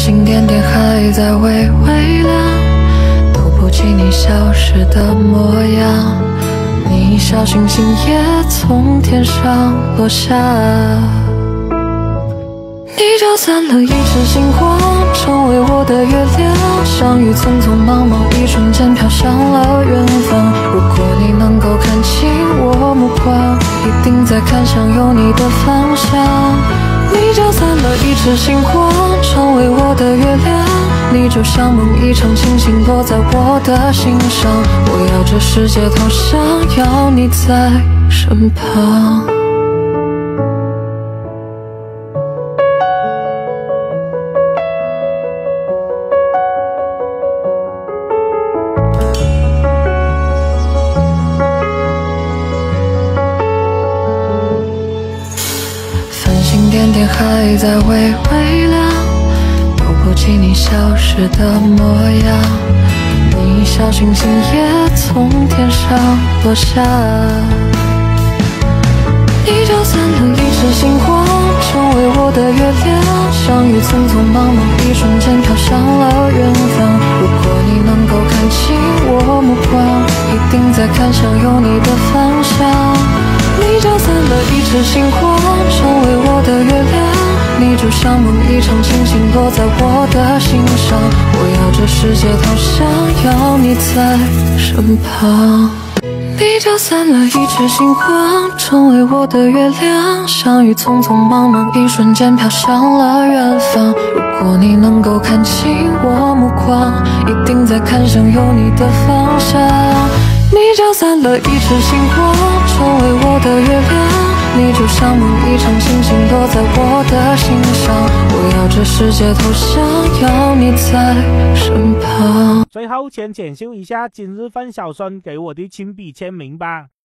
星点点还在微微亮，都不及你消失的模样。你小星星也从天上落下，你搅散了一池星光，成为我的月亮。相遇匆匆忙忙，一瞬间飘向了远方。如果你能够看清我目光，一定在看向有你的方向。你搅散了一池星光，成为我的月亮。你就像梦一场，轻轻落在我的心上。我要这世界都想要你在身旁。点点还在微微亮，都不及你消失的模样。你小星星也从天上落下，你搅散了一池星光，成为我的月亮。相遇匆匆忙忙，一瞬间飘向了远方。如果你能够看清我目光，一定在看向有你的方向。你搅散了一池星光，成为我的月亮。你就像梦一场，轻轻落在我的心上。我要这世界都想要你在身旁。你搅散了一池星光，成为我的月亮。相遇匆匆忙忙，一瞬间飘向了远方。如果你能够看清我目光，一定在看向有你的方向。你搅散了一池星光，成为我的月亮。你就像梦一场，轻轻落在我的心上。我要这世界都想要你在身旁。 最后，先检修一下今日份小孙给我的亲笔签名吧。